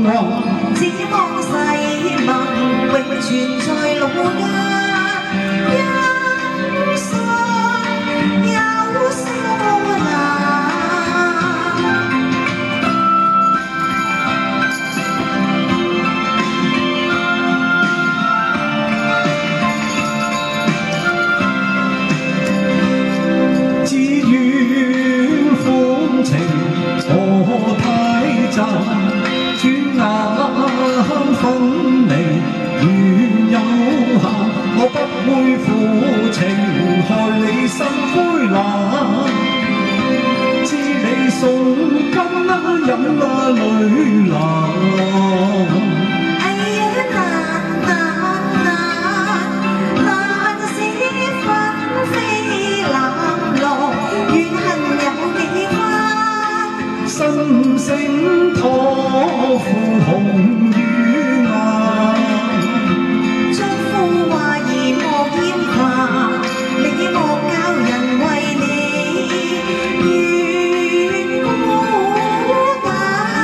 只望誓盟永存在老家，一生有笑顏。只願歡情何太雜。 轉眼分離，緣有限，我不會負情害你心灰冷。知你送金飲淚流。哎呀難捨分飛冷落，怨恨有幾番，心聲託付紅與顏，將負話兒莫厭煩，你莫教人為你願孤單。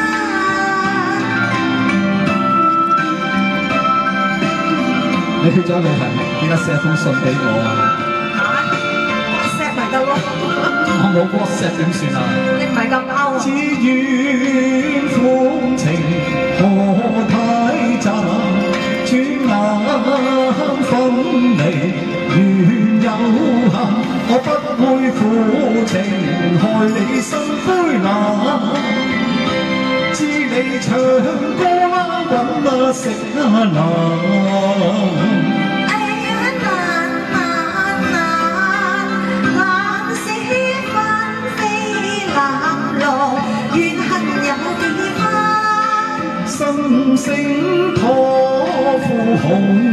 你去咗旅行，點解寫封信俾我啊？WhatsApp 咪得咯。我冇 WhatsApp 點算啊？你唔係咁勾啊？只願歡情何太雜，轉眼分離緣有限，我不會負情害你心灰冷。知你唱歌揾食難。 心聲託付紅。